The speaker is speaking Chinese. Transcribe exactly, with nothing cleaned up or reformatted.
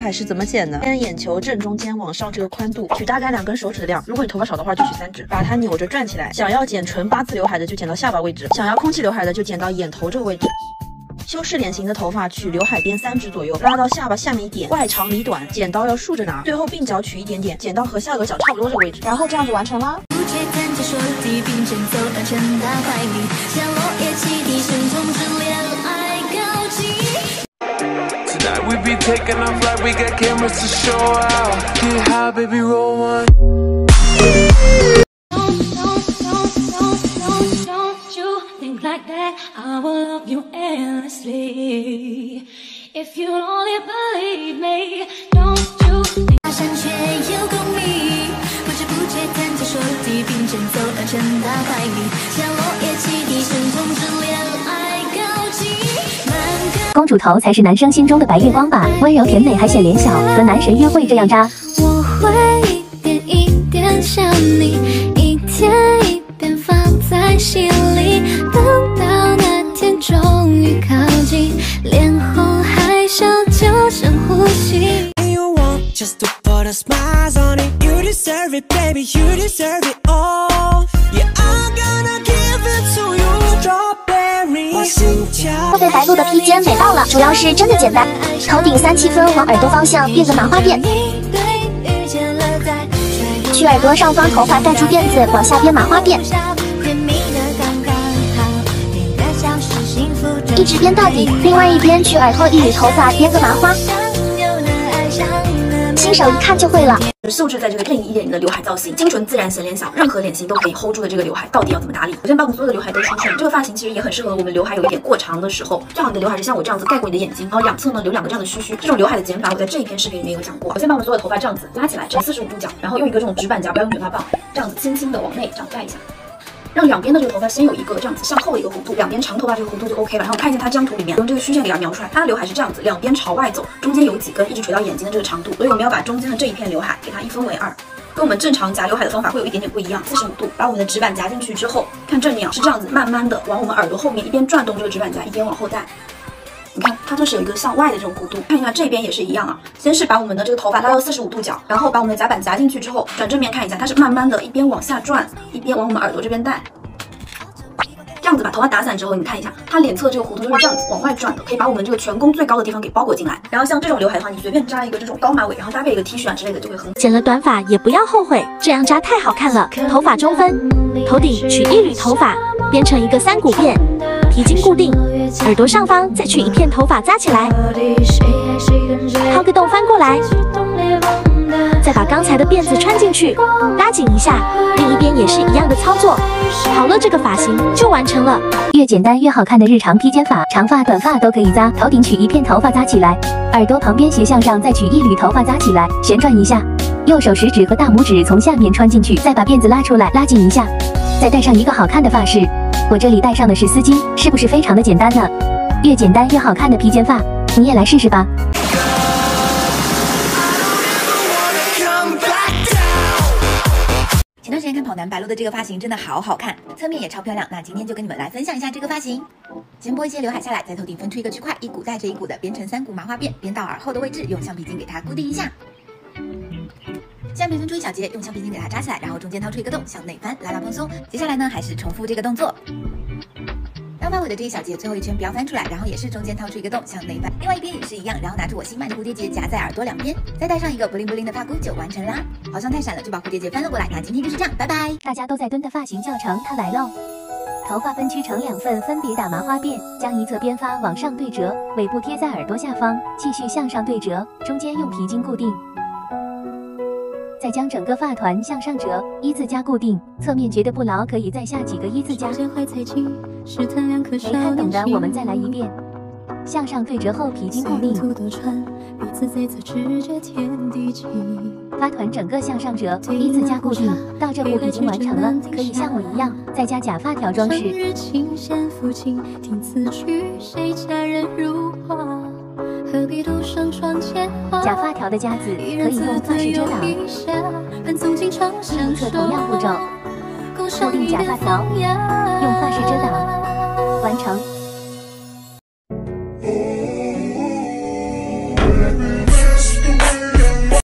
海是怎么剪的？先眼球正中间往上这个宽度，取大概两根手指的量。如果你头发少的话，就取三指，把它扭着转起来。想要剪纯八字刘海的，就剪到下巴位置；想要空气刘海的，就剪到眼头这个位置。 修饰脸型的头发，取刘海边三指左右，拉到下巴下面一点，外长里短，剪刀要竖着拿。最后鬓角取一点点，剪到和下颚角差不多这个位置，然后这样就完成了。 Like that, I will love you endlessly. If you only believe me, don't you think 大山却有共鸣，不知不觉弹着手提并肩走到陈大怀里，像落叶起地，声同之恋爱告急。 公主头才是男生心中的白月光吧，温柔甜美还显脸小，和男神约会这样渣。 我会一点一点想你，一天一点放在心里。 等到那天终于靠近，脸红害羞就深呼吸。You want just to put a smile on it, you deserve it, baby, you deserve it all. Yeah, I'm gonna give it to you, strawberry. 特别白鹿的披肩美爆了，主要是真的简单，头顶三七分往耳朵方向变个麻花辫，去耳朵上方头发盖住辫子，往下编麻花辫。 一直编到底，另外一边去耳后一缕头发编个麻花，新手一看就会了。 素质在这个任意一点零的刘海造型，精纯自然显脸小，任何脸型都可以 hold 住的这个刘海，到底要怎么打理？首先把我们所有的刘海都梳顺，这个发型其实也很适合我们刘海有一点过长的时候，最好你的刘海是像我这样子盖过你的眼睛，然后两侧呢留两个这样的须须。这种刘海的剪法我在这一篇视频里面有讲过。我先把我们所有的头发这样子拉起来，成四十五度角，然后用一个这种直板夹，不要用卷发棒，这样子轻轻的往内这样盖一下。 让两边的这个头发先有一个这样子向后的一个弧度，两边长头发这个弧度就 OK 了。然后看一下它这张图里面用这个虚线给它描出来，它的刘海是这样子，两边朝外走，中间有几根一直垂到眼睛的这个长度，所以我们要把中间的这一片刘海给它一分为二，跟我们正常夹刘海的方法会有一点点不一样。四十五度，把我们的直板夹进去之后，看正面是这样子，慢慢的往我们耳朵后面一边转动这个直板夹，一边往后带。 你看，它就是有一个向外的这种弧度，看一下这边也是一样啊。先是把我们的这个头发拉到四十五度角，然后把我们的夹板夹进去之后，转正面看一下，它是慢慢的一边往下转，一边往我们耳朵这边带。这样子把头发打散之后，你看一下，它脸侧这个弧度就是这样子往外转的，可以把我们这个颧弓最高的地方给包裹进来。然后像这种刘海的话，你随便扎一个这种高马尾，然后搭配一个 T 恤啊之类的，就会很。 剪了短发也不要后悔，这样扎太好看了。头发中分，头顶取一缕头发，编成一个三股辫。 皮筋固定，耳朵上方再取一片头发扎起来，掏个洞翻过来，再把刚才的辫子穿进去，拉紧一下，另一边也是一样的操作。好了，这个发型就完成了。 越简单越好看的日常披肩发，长发短发都可以扎。头顶取一片头发扎起来，耳朵旁边斜向上再取一缕头发扎起来，旋转一下，右手食指和大拇指从下面穿进去，再把辫子拉出来，拉紧一下，再戴上一个好看的发饰。 我这里戴上的是丝巾，是不是非常的简单呢？越简单越好看的披肩发，你也来试试吧。 前段时间看跑男白鹿的这个发型真的好好看，侧面也超漂亮。那今天就跟你们来分享一下这个发型。先拨一些刘海下来，在头顶分出一个区块，一股带着一股的编成三股麻花辫，编到耳后的位置，用橡皮筋给它固定一下。 下面分出一小节，用橡皮筋给它扎起来，然后中间掏出一个洞，向内翻，拉到蓬松。接下来呢，还是重复这个动作。当发尾的这一小节，最后一圈不要翻出来，然后也是中间掏出一个洞，向内翻。另外一边也是一样，然后拿出我新买的蝴蝶结夹在耳朵两边，再戴上一个 bling bling 的发箍就完成啦。好像太闪了，就把蝴蝶结翻了过来。那今天就是这样，拜拜。 大家都在蹲的发型教程，它来喽。头发分区成两份，分别打麻花辫，将一侧边发往上对折，尾部贴在耳朵下方，继续向上对折，中间用皮筋固定。 再将整个发团向上折，一字夹固定。侧面觉得不牢，可以再下几个一字夹。没看懂的，我们再来一遍。向上对折后皮筋固定。发团整个向上折，一字夹固定。到这步已经完成了，可以像我一样再加假发条装饰。假发条的夹子可以用发饰遮挡，另一侧同样步骤，固定假发条，用发饰遮挡，完成。